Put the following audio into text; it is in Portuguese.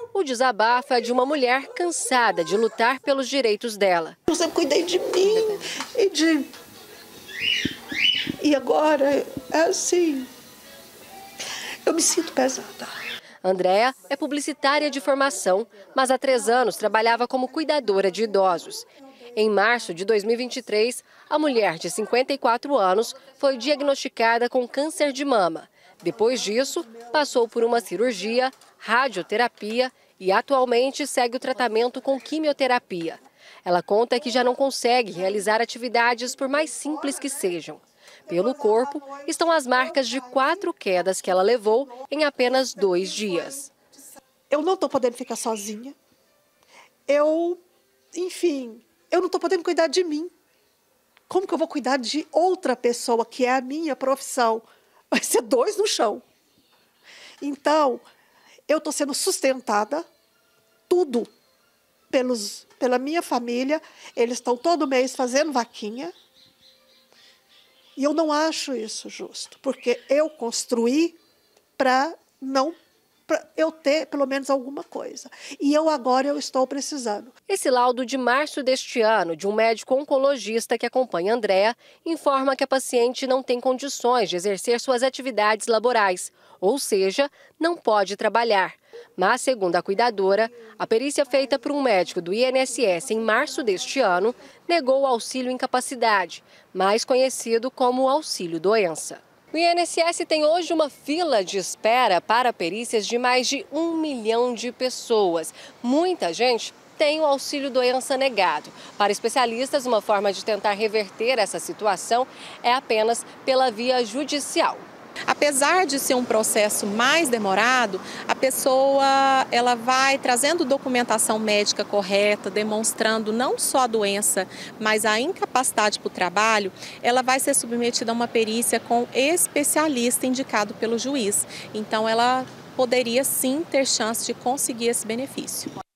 O desabafo é de uma mulher cansada de lutar pelos direitos dela. Eu sempre cuidei de mim e agora é assim, eu me sinto pesada. Andréa é publicitária de formação, mas há 3 anos trabalhava como cuidadora de idosos. Em março de 2023, a mulher de 54 anos foi diagnosticada com câncer de mama. Depois disso, passou por uma cirurgia, radioterapia e atualmente segue o tratamento com quimioterapia. Ela conta que já não consegue realizar atividades por mais simples que sejam. Pelo corpo estão as marcas de 4 quedas que ela levou em apenas 2 dias. Eu não estou podendo ficar sozinha. Enfim, eu não estou podendo cuidar de mim. Como que eu vou cuidar de outra pessoa, que é a minha profissão? Vai ser 2 no chão. Então, eu estou sendo sustentada, tudo, pela minha família. Eles estão todo mês fazendo vaquinha. E eu não acho isso justo, porque eu construí para eu ter pelo menos alguma coisa. E agora eu estou precisando. Esse laudo de março deste ano, de um médico oncologista que acompanha Andréa, informa que a paciente não tem condições de exercer suas atividades laborais, ou seja, não pode trabalhar. Mas, segundo a cuidadora, a perícia feita por um médico do INSS em março deste ano negou o auxílio incapacidade, mais conhecido como auxílio-doença. O INSS tem hoje uma fila de espera para perícias de mais de 1 milhão de pessoas. Muita gente tem o auxílio-doença negado. Para especialistas, uma forma de tentar reverter essa situação é apenas pela via judicial. Apesar de ser um processo mais demorado, a pessoa ela vai trazendo documentação médica correta, demonstrando não só a doença, mas a incapacidade para o trabalho, ela vai ser submetida a uma perícia com especialista indicado pelo juiz. Então, ela poderia sim ter chance de conseguir esse benefício.